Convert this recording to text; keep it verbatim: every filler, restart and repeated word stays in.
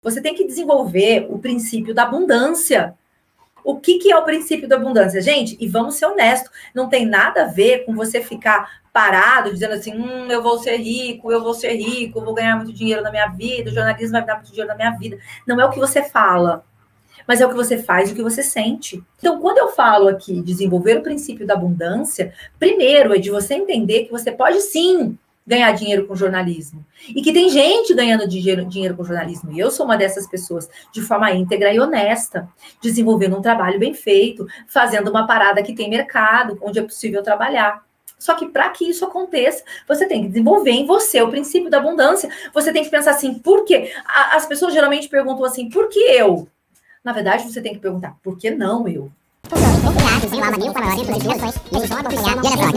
você tem que desenvolver o princípio da abundância. O que, que é o princípio da abundância? Gente, e vamos ser honestos, não tem nada a ver com você ficar parado, dizendo assim, hum, eu vou ser rico, eu vou ser rico, eu vou ganhar muito dinheiro na minha vida, o jornalismo vai me dar muito dinheiro na minha vida. Não é o que você fala, mas é o que você faz, o que você sente. Então, quando eu falo aqui desenvolver o princípio da abundância, primeiro é de você entender que você pode sim ganhar dinheiro com jornalismo. E que tem gente ganhando dinheiro, dinheiro com jornalismo. E eu sou uma dessas pessoas, de forma íntegra e honesta, desenvolvendo um trabalho bem feito, fazendo uma parada que tem mercado, onde é possível trabalhar. Só que para que isso aconteça, você tem que desenvolver em você o princípio da abundância. Você tem que pensar assim, por quê? As pessoas geralmente perguntam assim, por que eu? Na verdade, você tem que perguntar, por que não eu?